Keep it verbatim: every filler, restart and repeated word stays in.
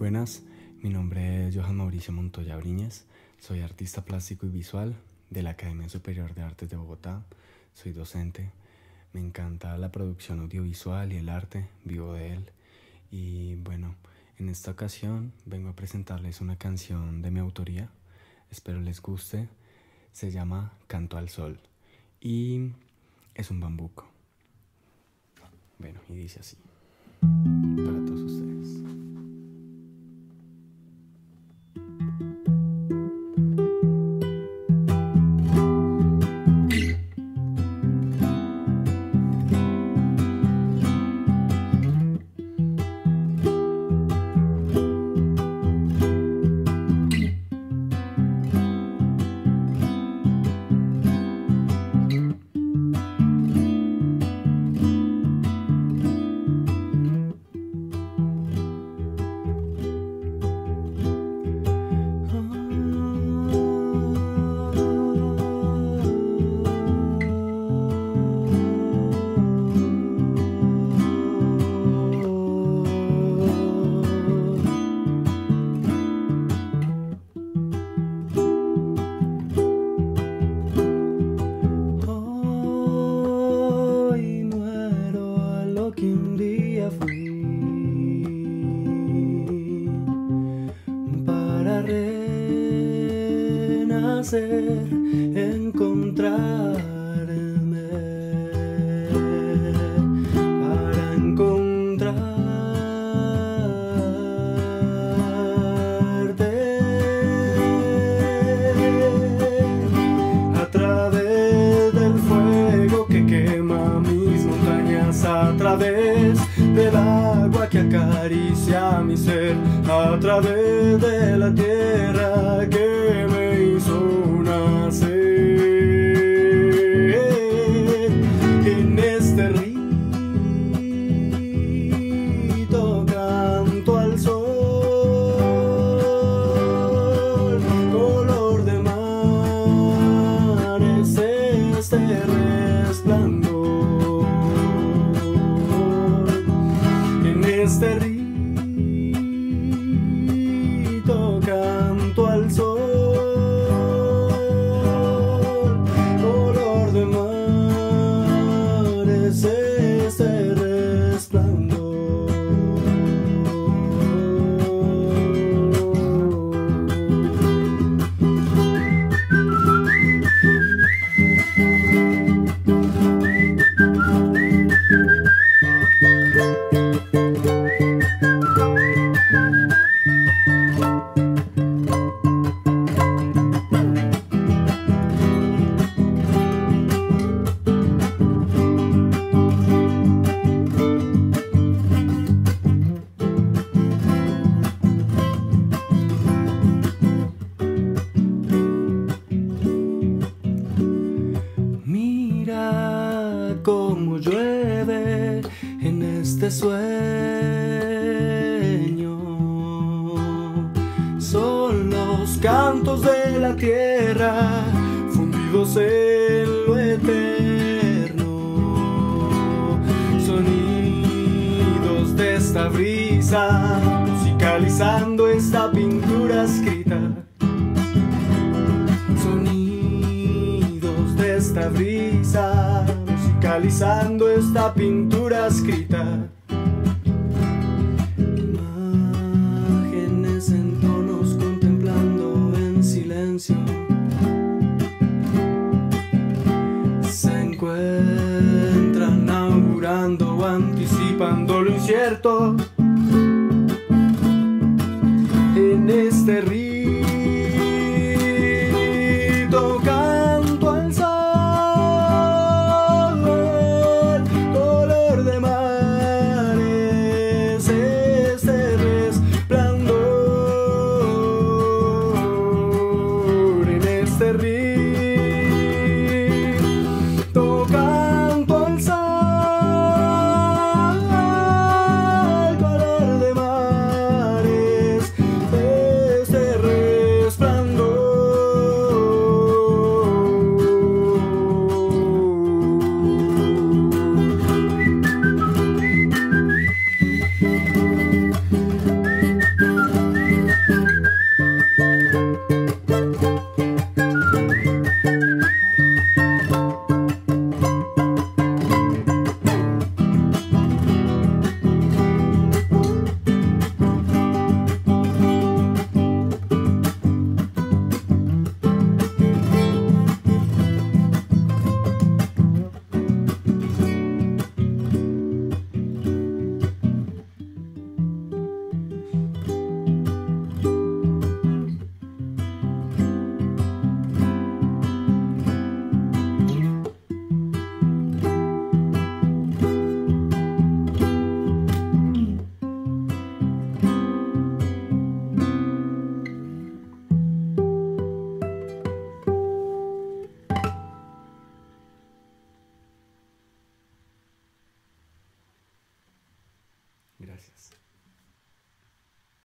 buenas, mi nombre es Johan Mauricio Montoya Briñez, soy artista plástico y visual de la Academia Superior de Artes de Bogotá, soy docente, me encanta la producción audiovisual y el arte, vivo de él y bueno, en esta ocasión vengo a presentarles una canción de mi autoría, espero les guste, se llama Canto al Sol y es un bambuco. Bueno, y dice así, para todos ustedes. Encontrarme, para encontrarte a través del fuego que quema mis montañas, a través del agua que acaricia mi ser, a través de la tierra que me hizo nacer. En este rito canto al sol, color de mar es este resplandor. En este rito canto al sol, color de mar es este resplandor. Como llueve en este sueño, son los cantos de la tierra fundidos en lo eterno, sonidos de esta brisa musicalizando esta pintura escrita, sonidos de esta brisa musicalizando esta pintura escrita. Imágenes en tonos contemplando en silencio, se encuentran augurando o anticipando lo incierto. En este rito canto al sol, color de mar es este Gracias.